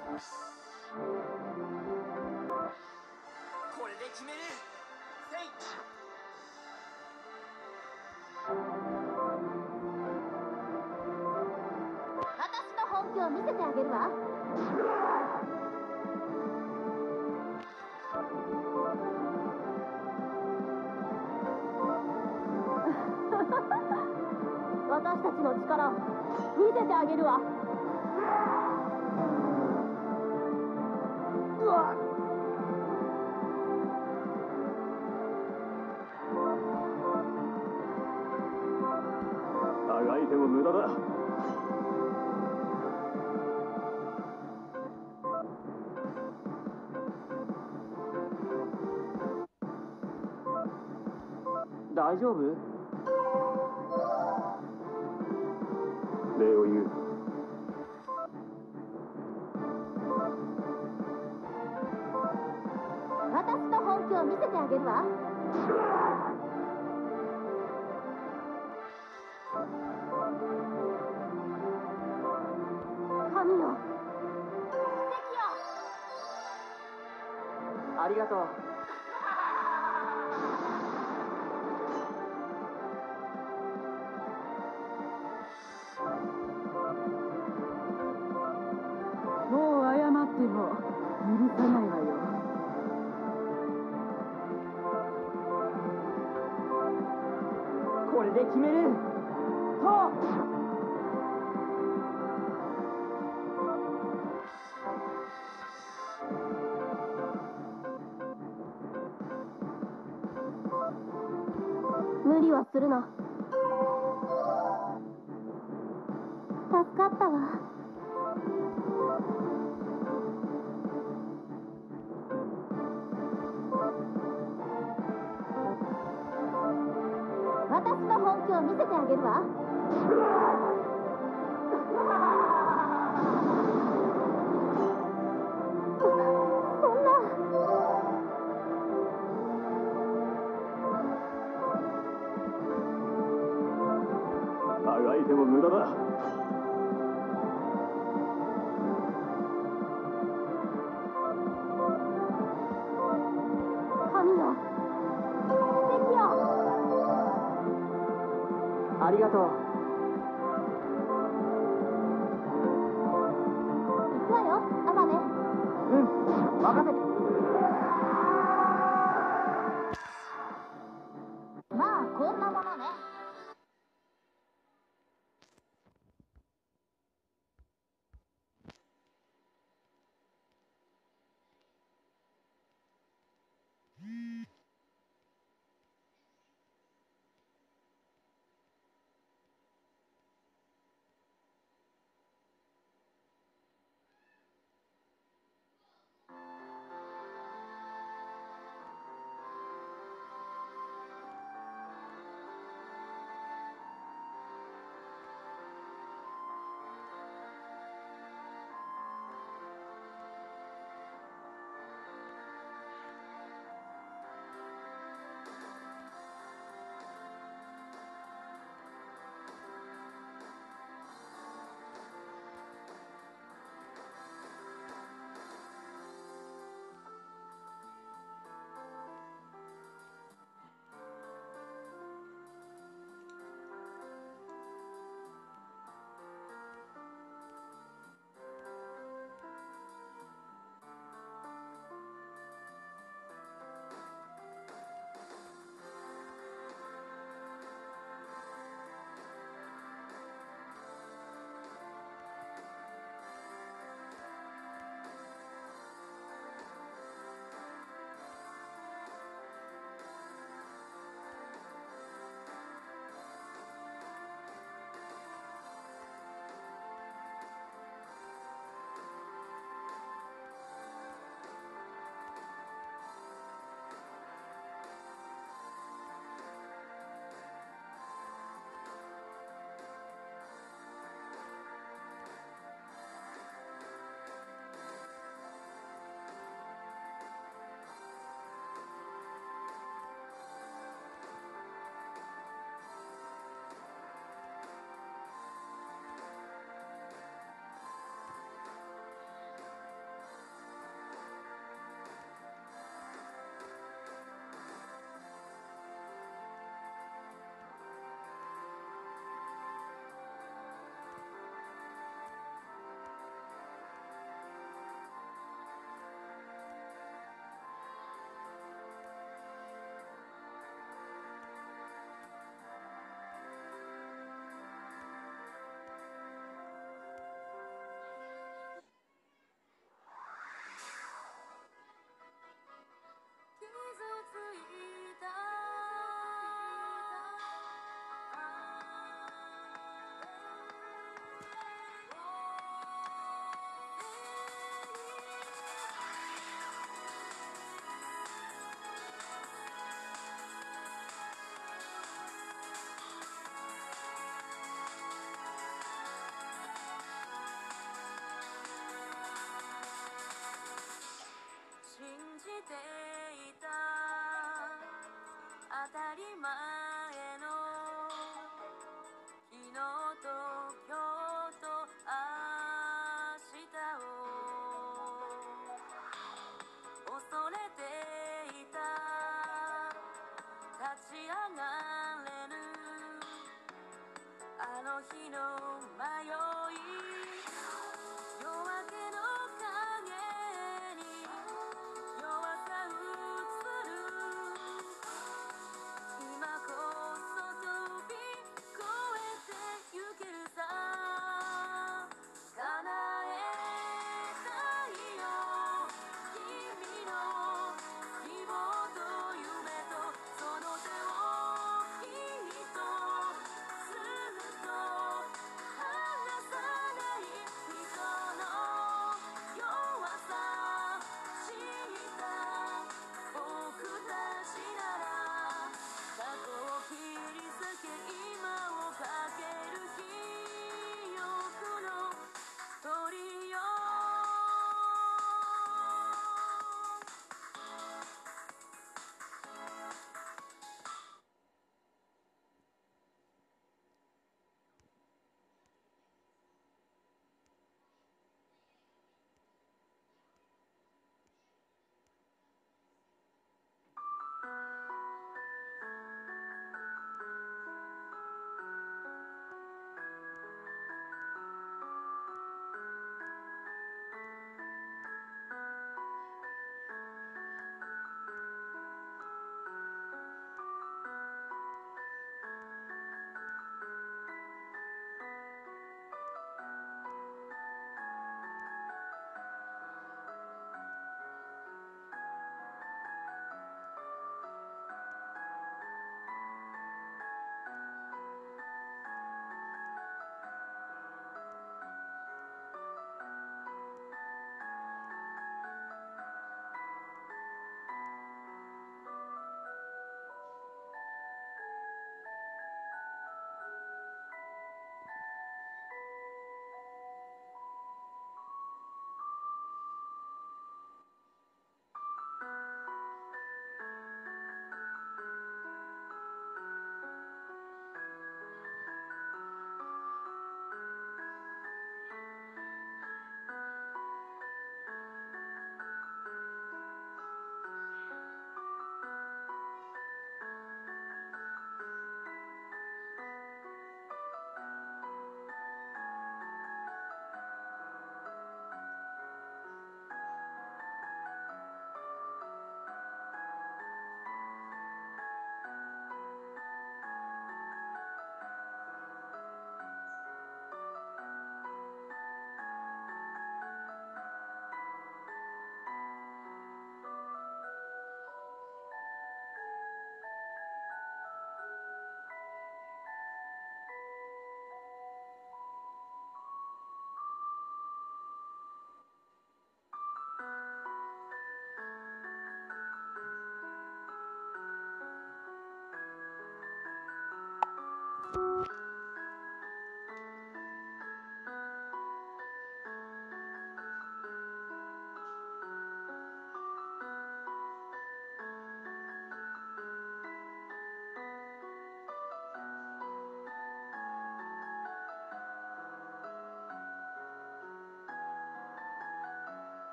これで決める。せい。 私の本気を見せてあげるわ。私たちの力を見せてあげるわ。うわっ、 あがいても無駄だ。大丈夫？礼を言う。 私の本気を見せてあげるわ。神よ、奇跡よ。 ありがとう。 もう謝っても許さないわよ。 これで決める。そう。 無理はするな。助かったわ。私の本気を見せてあげるわ。そんな。 あがいても無駄だ。 神よ、奇跡よ。 ありがとう。 行くわよ、アマネ。 うん、任せて。 まあこんなものね。 迷い夜明けの影に弱さ映る今こそ飛び越えてゆけるさ叶えたいよ君の希望と夢とその手をきっとずっと離さない人の弱さ知った僕たちなら過去を切り裂け今をかける記憶の鳥よ